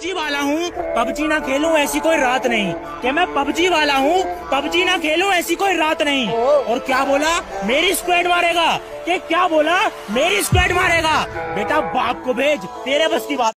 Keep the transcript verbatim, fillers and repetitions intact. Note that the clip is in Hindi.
पबजी वाला हूँ, पबजी ना खेलूं ऐसी कोई रात नहीं। कि मैं पबजी वाला हूँ, पबजी ना खेलूं ऐसी कोई रात नहीं। और क्या बोला, मेरी स्क्वाड मारेगा। कि क्या बोला, मेरी स्क्वाड मारेगा। बेटा बाप को भेज, तेरे बस की बात।